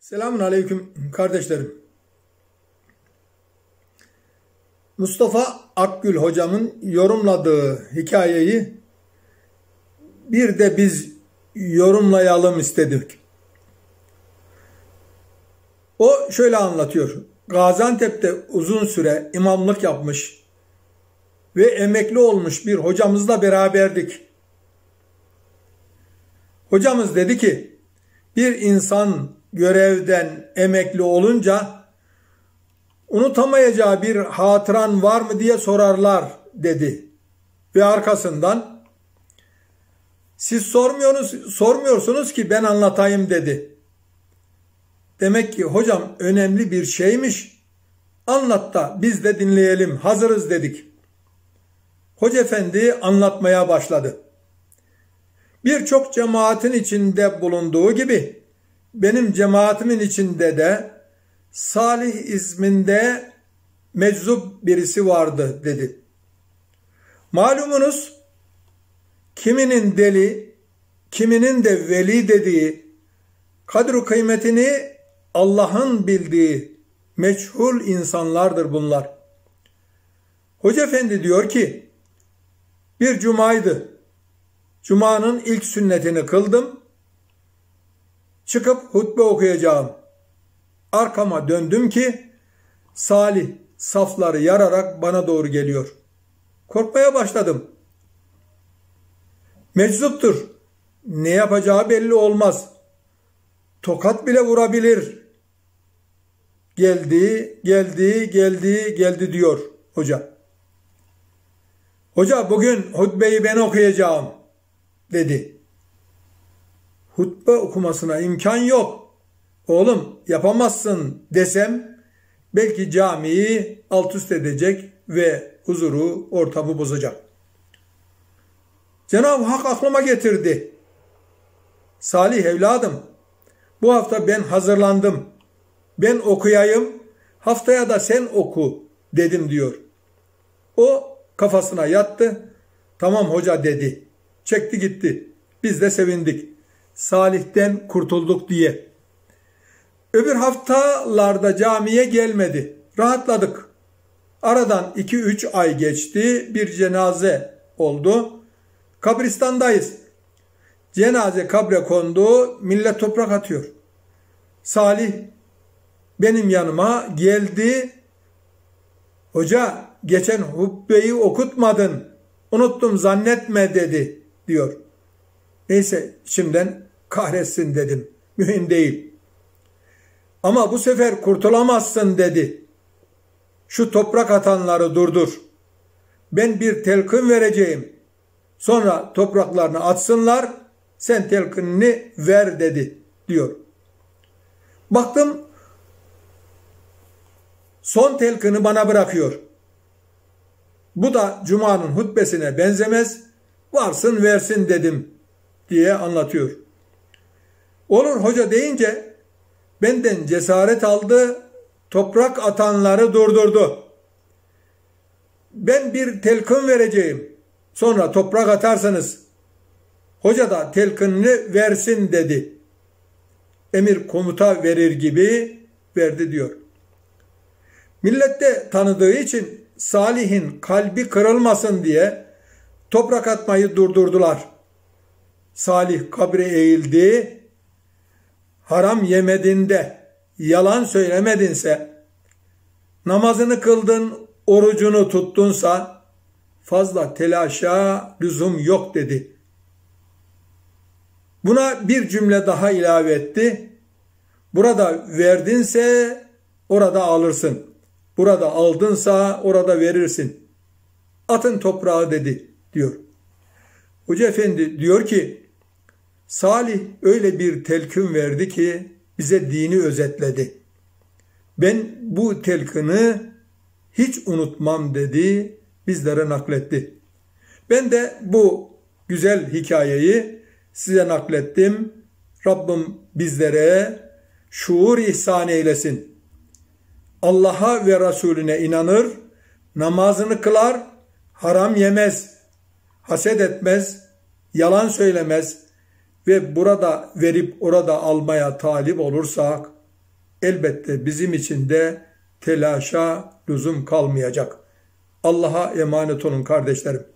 Selamun aleyküm kardeşlerim. Mustafa Akgül hocamın yorumladığı hikayeyi bir de biz yorumlayalım istedik. O şöyle anlatıyor. Gaziantep'te uzun süre imamlık yapmış ve emekli olmuş bir hocamızla beraberdik. Hocamız dedi ki, bir insan görevden emekli olunca unutamayacağı bir hatıran var mı diye sorarlar dedi. Ve arkasından siz sormuyorsunuz ki ben anlatayım dedi. Demek ki hocam önemli bir şeymiş. Anlat da biz de dinleyelim, hazırız dedik. Hoca efendi anlatmaya başladı. Birçok cemaatin içinde bulunduğu gibi benim cemaatimin içinde de Salih isminde meczup birisi vardı dedi. Malumunuz kiminin deli, kiminin de veli dediği, kadr-ı kıymetini Allah'ın bildiği meçhul insanlardır bunlar. Hoca efendi diyor ki, bir cumaydı. Cuma'nın ilk sünnetini kıldım. Çıkıp hutbe okuyacağım. Arkama döndüm ki Salih safları yararak bana doğru geliyor. Korkmaya başladım. Meczuptur. Ne yapacağı belli olmaz. Tokat bile vurabilir. Geldi diyor hoca. Hoca bugün hutbeyi ben okuyacağım dedi. Hutbe okumasına imkan yok. Oğlum yapamazsın desem belki camiyi alt üst edecek ve huzuru, ortamı bozacak. Cenab-ı Hak aklıma getirdi. Salih evladım, bu hafta ben hazırlandım. Ben okuyayım, haftaya da sen oku dedim diyor. O kafasına yattı. Tamam hoca dedi. Çekti gitti. Biz de sevindik. Salih'ten kurtulduk diye. Öbür haftalarda camiye gelmedi. Rahatladık. Aradan 2-3 ay geçti. Bir cenaze oldu. Kabristandayız. Cenaze kabre kondu. Millet toprak atıyor. Salih benim yanıma geldi. Hoca geçen hutbeyi okutmadın. Unuttum zannetme dedi diyor. Neyse içimden kahretsin dedim. Mühim değil. Ama bu sefer kurtulamazsın dedi. Şu toprak atanları durdur. Ben bir telkin vereceğim. Sonra topraklarını atsınlar. Sen telkinini ver dedi diyor. Baktım son telkini bana bırakıyor. Bu da Cuma'nın hutbesine benzemez. Varsın versin dedim diye anlatıyor. Olur hoca deyince benden cesaret aldı, toprak atanları durdurdu. Ben bir telkin vereceğim. Sonra toprak atarsanız hoca da telkinini versin dedi. Emir komuta verir gibi verdi diyor. Millette tanıdığı için Salih'in kalbi kırılmasın diye toprak atmayı durdurdular. Salih kabre eğildi. Haram yemedin de, yalan söylemedinse, namazını kıldın, orucunu tuttunsa fazla telaşa lüzum yok dedi. Buna bir cümle daha ilave etti. Burada verdinse orada alırsın. Burada aldınsa orada verirsin. Atın toprağı dedi diyor. Hoca efendi diyor ki Salih öyle bir telkin verdi ki bize dini özetledi. Ben bu telkini hiç unutmam dedi, bizlere nakletti. Ben de bu güzel hikayeyi size naklettim. Rabbim bizlere şuur ihsan eylesin. Allah'a ve Resulüne inanır, namazını kılar, haram yemez, haset etmez, yalan söylemez ve burada verip orada almaya talip olursak elbette bizim için de telaşa lüzum kalmayacak. Allah'a emanet olun kardeşlerim.